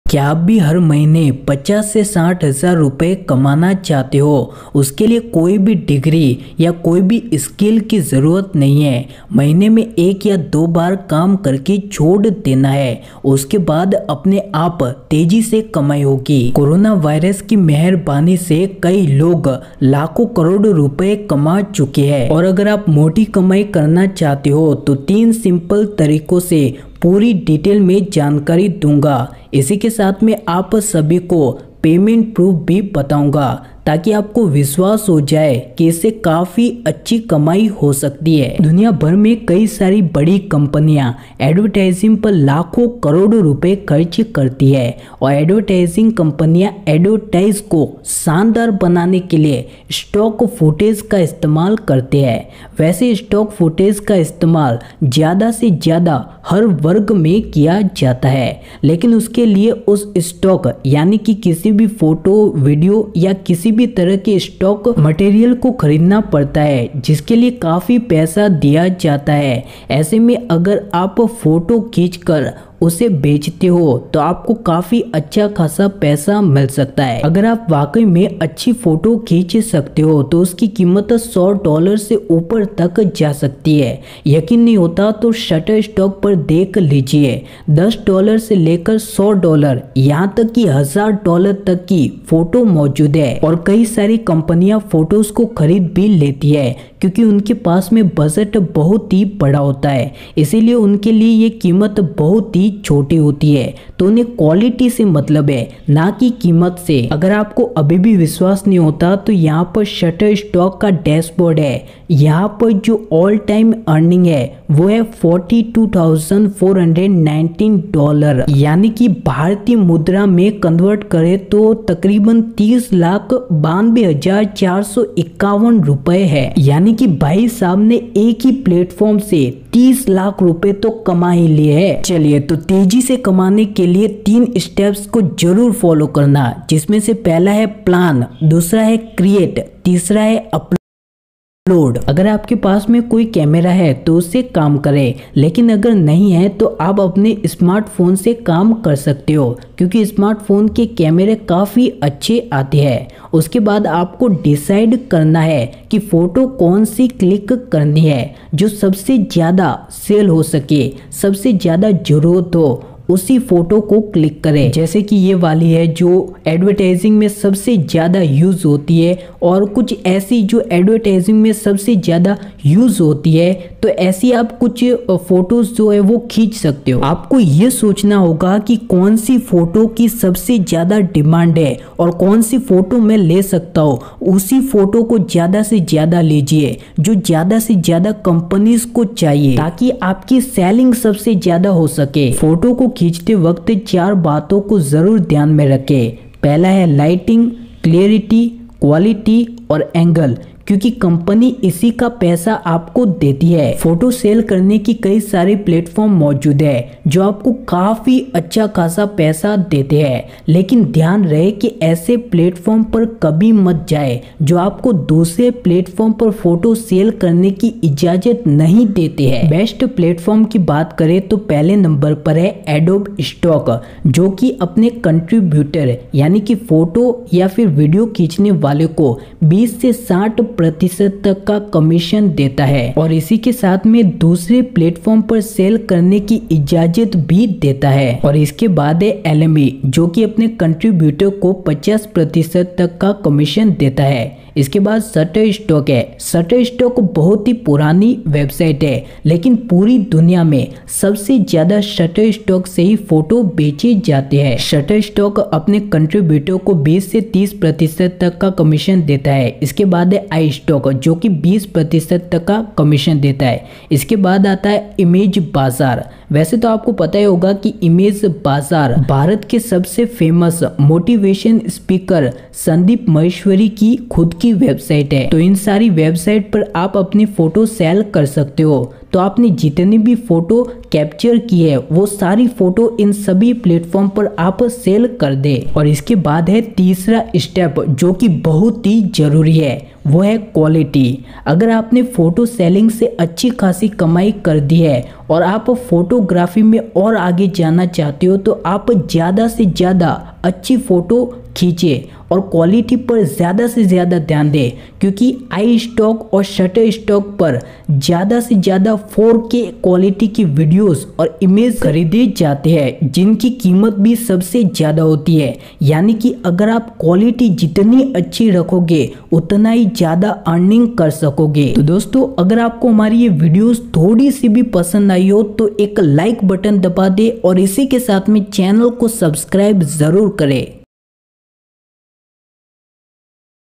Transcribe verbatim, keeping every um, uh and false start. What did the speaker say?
क्या आप भी हर महीने पचास से साठ हजार रुपये कमाना चाहते हो? उसके लिए कोई भी डिग्री या कोई भी स्किल की ज़रूरत नहीं है। महीने में एक या दो बार काम करके छोड़ देना है, उसके बाद अपने आप तेजी से कमाई होगी। कोरोना वायरस की मेहरबानी से कई लोग लाखों करोड़ रुपए कमा चुके हैं और अगर आप मोटी कमाई करना चाहते हो तो तीन सिंपल तरीकों से पूरी डिटेल में जानकारी दूंगा। इसी के साथ में आप सभी को पेमेंट प्रूफ भी बताऊंगा ताकि आपको विश्वास हो जाए कि इससे काफ़ी अच्छी कमाई हो सकती है। दुनिया भर में कई सारी बड़ी कंपनियां एडवर्टाइजिंग पर लाखों करोड़ रुपए खर्च करती है और एडवर्टाइजिंग कंपनियां एडवर्टाइज को शानदार बनाने के लिए स्टॉक फुटेज का इस्तेमाल करते हैं। वैसे स्टॉक फुटेज का इस्तेमाल ज़्यादा से ज़्यादा हर वर्ग में किया जाता है, लेकिन उसके लिए उस स्टॉक यानी कि किसी भी फोटो, वीडियो या किसी भी तरह के स्टॉक मटेरियल को खरीदना पड़ता है, जिसके लिए काफ़ी पैसा दिया जाता है। ऐसे में अगर आप फोटो खींचकर उसे बेचते हो तो आपको काफ़ी अच्छा खासा पैसा मिल सकता है। अगर आप वाकई में अच्छी फोटो खींच सकते हो तो उसकी कीमत सौ डॉलर से ऊपर तक जा सकती है। यकीन नहीं होता तो शटर स्टॉक पर देख लीजिए, दस डॉलर से लेकर सौ डॉलर यहाँ तक कि हजार डॉलर तक की फोटो मौजूद है और कई सारी कंपनियां फोटोज को खरीद भी लेती है क्योंकि उनके पास में बजट बहुत ही बड़ा होता है, इसीलिए उनके लिए ये कीमत बहुत ही छोटी होती है। तो उन्हें क्वालिटी से मतलब है, ना कि कीमत से। अगर आपको अभी भी विश्वास नहीं होता तो यहाँ पर शटर स्टॉक का डैशबोर्ड है। यहाँ पर जो ऑल टाइम अर्निंग है वो है forty two thousand four hundred nineteen dollar, यानी कि भारतीय मुद्रा में कन्वर्ट करे तो तकरीबन तीस लाख बानवे हजार चार सौ इक्यावन रुपए है। यानी कि भाई साहब ने एक ही प्लेटफॉर्म से तीस लाख रुपए तो कमा ही लिए है। चलिए, तो तेजी से कमाने के लिए तीन स्टेप्स को जरूर फॉलो करना, जिसमें से पहला है प्लान, दूसरा है क्रिएट, तीसरा है अपलोड। अगर आपके पास में कोई कैमरा है तो उससे काम करें, लेकिन अगर नहीं है तो आप अपने स्मार्टफोन से काम कर सकते हो क्योंकि स्मार्टफोन के कैमरे काफ़ी अच्छे आते हैं। उसके बाद आपको डिसाइड करना है कि फ़ोटो कौन सी क्लिक करनी है, जो सबसे ज़्यादा सेल हो सके, सबसे ज़्यादा ज़रूरत हो उसी फोटो को क्लिक करें। जैसे कि ये वाली है जो एडवर्टाइजिंग में सबसे ज़्यादा यूज़ होती है और कुछ ऐसी जो एडवर्टाइजिंग में सबसे ज़्यादा यूज़ होती है, तो ऐसी आप कुछ फ़ोटोज़ जो है वो खींच सकते हो। आपको ये सोचना होगा कि कौन सी फ़ोटो की सबसे ज़्यादा डिमांड है और कौन सी फ़ोटो मैं ले सकता हूँ, उसी फ़ोटो को ज़्यादा से ज़्यादा लीजिए जो ज़्यादा से ज़्यादा कंपनीज को चाहिए, ताकि आपकी सेलिंग सबसे ज़्यादा हो सके। फ़ोटो को खींचते वक्त चार बातों को जरूर ध्यान में रखें। पहला है लाइटिंग, क्लियरिटी, क्वालिटी और एंगल, क्योंकि कंपनी इसी का पैसा आपको देती है। फोटो सेल करने की कई सारे प्लेटफॉर्म मौजूद है जो आपको काफी अच्छा खासा पैसा देते हैं, लेकिन ध्यान रहे कि ऐसे प्लेटफॉर्म पर कभी मत जाए जो आपको दूसरे प्लेटफॉर्म पर फोटो सेल करने की इजाजत नहीं देते हैं। बेस्ट प्लेटफॉर्म की बात करें तो पहले नंबर पर है एडोब स्टॉक, जो कि अपने कंट्रीब्यूटर यानी कि फोटो या फिर वीडियो खींचने वाले को बीस से साठ प्रतिशत तक का कमीशन देता है और इसी के साथ में दूसरे प्लेटफॉर्म पर सेल करने की इजाजत भी देता है। और इसके बाद है एल एम ई, जो कि अपने कंट्रीब्यूटर को पचास प्रतिशत तक का कमीशन देता है। इसके बाद शटर स्टॉक है। शटर स्टॉक बहुत ही पुरानी वेबसाइट है, लेकिन पूरी दुनिया में सबसे ज्यादा शटर स्टॉक से ही फोटो बेचे जाते हैं। शटर स्टॉक अपने कंट्रीब्यूटर को बीस से तीस प्रतिशत तक का कमीशन देता है। इसके बाद है आई स्टॉक, जो कि बीस प्रतिशत तक का कमीशन देता है। इसके बाद आता है इमेज बाजार। वैसे तो आपको पता ही होगा कि इमेज बाजार भारत के सबसे famous motivation speaker Sandeep Maheshwari की खुद की वेबसाइट है। तो इन सारी वेबसाइट पर आप अपनी फोटो सेल कर सकते हो। तो आपने जितनी भी फोटो कैप्चर की है वो सारी फोटो इन सभी प्लेटफॉर्म पर आप सेल कर दे। और इसके बाद है तीसरा स्टेप जो कि बहुत ही जरूरी है, वो है क्वालिटी। अगर आपने फोटो सेलिंग से अच्छी खासी कमाई कर दी है और आप फोटोग्राफी में और आगे जाना चाहते हो तो आप ज़्यादा से ज़्यादा अच्छी फ़ोटो खींचे और क्वालिटी पर ज़्यादा से ज़्यादा ध्यान दें, क्योंकि आई स्टॉक और शटर स्टॉक पर ज़्यादा से ज़्यादा फोर के क्वालिटी की वीडियोस और इमेज खरीदे जाते हैं जिनकी कीमत भी सबसे ज़्यादा होती है। यानी कि अगर आप क्वालिटी जितनी अच्छी रखोगे उतना ही ज़्यादा अर्निंग कर सकोगे। तो दोस्तों, अगर आपको हमारी ये वीडियोस थोड़ी सी भी पसंद आई हो तो एक लाइक बटन दबा दे और इसी के साथ में चैनल को सब्सक्राइब ज़रूर करें।